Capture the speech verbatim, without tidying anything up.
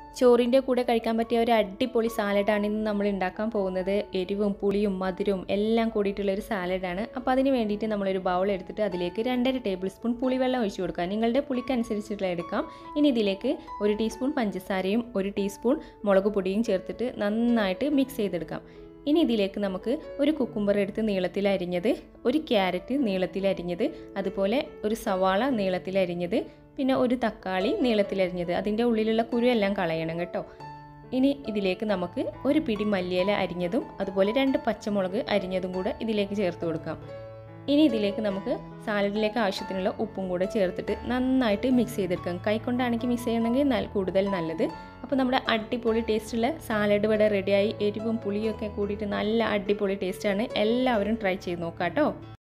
ചോറിൻ്റെ കൂടെ കഴിക്കാൻ പറ്റിയ ഒരു അടിപൊളി സാലഡാണ് ഇന്ന് നമ്മൾ ഉണ്ടാക്കാൻ പോകുന്നത്. എരിവും പുളിയും മധുരവും എല്ലാം കൂടിയിട്ടുള്ളൊരു സാലഡാണ്. അപ്പോൾ അതിന് വേണ്ടിയിട്ട് നമ്മളൊരു ബൗൾ എടുത്തിട്ട് അതിലേക്ക് രണ്ടര ടേബിൾ സ്പൂൺ പുളിവെള്ളം ഒഴിച്ചു കൊടുക്കുക. നിങ്ങളുടെ പുളിക്കനുസരിച്ചിട്ടുള്ള എടുക്കാം. ഇനി ഇതിലേക്ക് ഒരു ടീസ്പൂൺ പഞ്ചസാരയും ഒരു ടീസ്പൂൺ മുളക് പൊടിയും ചേർത്തിട്ട് നന്നായിട്ട് മിക്സ് ചെയ്തെടുക്കാം. ഇനി ഇതിലേക്ക് നമുക്ക് ഒരു കുക്കുംബർ എടുത്ത് നീളത്തിൽ അരിഞ്ഞത്, ഒരു ക്യാരറ്റ് നീളത്തിൽ അരിഞ്ഞത്, അതുപോലെ ഒരു സവാള നീളത്തിൽ അരിഞ്ഞത്, പിന്നെ ഒരു തക്കാളി നീളത്തിലരിഞ്ഞത്, അതിൻ്റെ ഉള്ളിലുള്ള കുരു എല്ലാം കളയണം കേട്ടോ. ഇനി ഇതിലേക്ക് നമുക്ക് ഒരു പിടി മല്ലിയില അരിഞ്ഞതും അതുപോലെ രണ്ട് പച്ചമുളക് അരിഞ്ഞതും കൂടെ ഇതിലേക്ക് ചേർത്ത് കൊടുക്കാം. ഇനി ഇതിലേക്ക് നമുക്ക് സാലഡിലേക്ക് ആവശ്യത്തിനുള്ള ഉപ്പും കൂടെ ചേർത്തിട്ട് നന്നായിട്ട് മിക്സ് ചെയ്തെടുക്കാം. കൈകൊണ്ടാണെങ്കിൽ മിക്സ് ചെയ്യണമെങ്കിൽ നല്ല കൂടുതൽ നല്ലത്. അപ്പോൾ നമ്മുടെ അടിപൊളി ടേസ്റ്റുള്ള സാലഡ് ഇവിടെ റെഡിയായി. എരിവും പുളിയൊക്കെ കൂടിയിട്ട് നല്ല അടിപൊളി ടേസ്റ്റാണ്. എല്ലാവരും ട്രൈ ചെയ്ത് നോക്കാം കേട്ടോ.